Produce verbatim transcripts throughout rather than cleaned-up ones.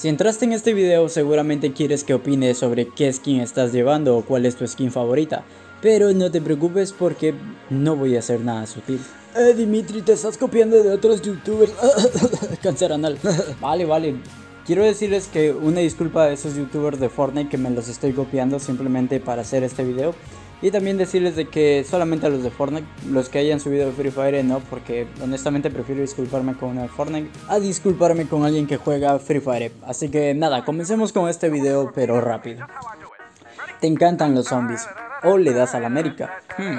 Si entraste en este video seguramente quieres que opine sobre qué skin estás llevando o cuál es tu skin favorita, pero no te preocupes porque no voy a hacer nada sutil. Eh Dimitri, te estás copiando de otros youtubers. Cáncer anal. Vale, vale. Quiero decirles que una disculpa a esos youtubers de Fortnite que me los estoy copiando simplemente para hacer este video. Y también decirles de que solamente a los de Fortnite, los que hayan subido Free Fire no, porque honestamente prefiero disculparme con una de Fortnite a disculparme con alguien que juega Free Fire. Así que nada, comencemos con este video pero rápido. ¿Te encantan los zombies? ¿O le das a la América? Hmm.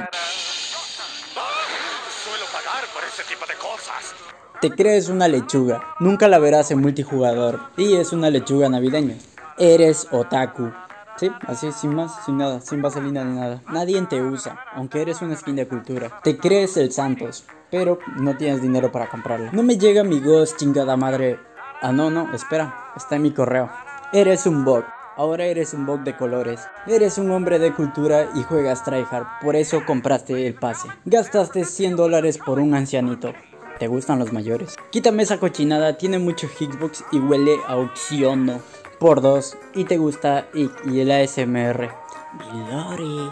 Suelo pagar por ese tipo de cosas. Te crees una lechuga, nunca la verás en multijugador y es una lechuga navideña. Eres otaku. Sí, así, sin más, sin nada, sin vaselina ni nada. Nadie te usa, aunque eres una skin de cultura. Te crees el Santos, pero no tienes dinero para comprarlo. No me llega mi ghost, chingada madre. Ah, no, no, espera, está en mi correo. Eres un bot, ahora eres un bot de colores. Eres un hombre de cultura y juegas tryhard, por eso compraste el pase. Gastaste cien dólares por un ancianito. ¿Te gustan los mayores? Quítame esa cochinada, tiene mucho hitbox y huele a oxiono. Por dos, y te gusta y, y el A S M R. Milori.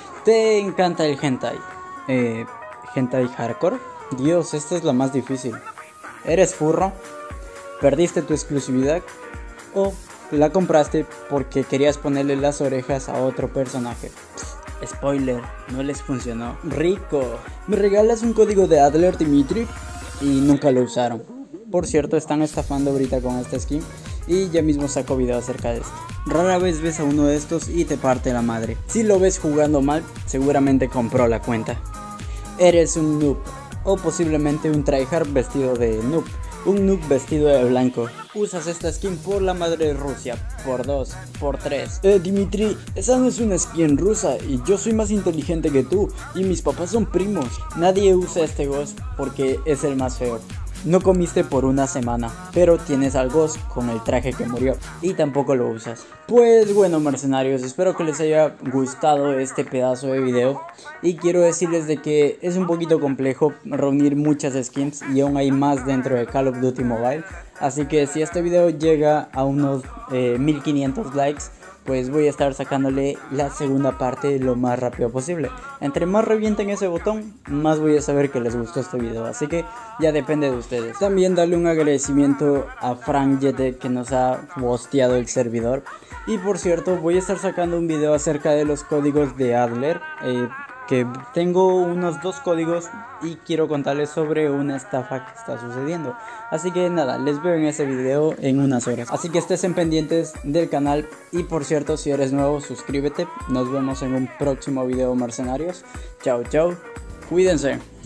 ¿Te encanta el hentai? Eh, ¿hentai hardcore? Dios, esta es la más difícil. ¿Eres furro? ¿Perdiste tu exclusividad? ¿O la compraste porque querías ponerle las orejas a otro personaje? Psst, spoiler, no les funcionó. Rico. ¿Me regalas un código de Adler, Dimitri? Y nunca lo usaron. Por cierto, están estafando ahorita con esta skin. Y ya mismo saco video acerca de esto. Rara vez ves a uno de estos y te parte la madre. Si lo ves jugando mal, seguramente compró la cuenta. Eres un noob, o posiblemente un tryhard vestido de noob. Un noob vestido de blanco. Usas esta skin por la madre de Rusia. Por dos, por tres. Eh Dimitri, esa no es una skin rusa y yo soy más inteligente que tú. Y mis papás son primos. Nadie usa este ghost porque es el más feo. No comiste por una semana, pero tienes al Ghost con el traje que murió y tampoco lo usas. Pues bueno, mercenarios, espero que les haya gustado este pedazo de video. Y quiero decirles de que es un poquito complejo reunir muchas skins y aún hay más dentro de Call of Duty Mobile. Así que si este video llega a unos eh, mil quinientos likes, pues voy a estar sacándole la segunda parte lo más rápido posible. Entre más revienten ese botón, más voy a saber que les gustó este video. Así que ya depende de ustedes. También darle un agradecimiento a Frank Jete que nos ha hosteado el servidor. Y por cierto, voy a estar sacando un video acerca de los códigos de Adler. Eh, que tengo unos dos códigos y quiero contarles sobre una estafa que está sucediendo. Así que nada, les veo en ese video en unas horas. Así que estén pendientes del canal y por cierto, si eres nuevo, suscríbete. Nos vemos en un próximo video, mercenarios. Chao, chao. Cuídense.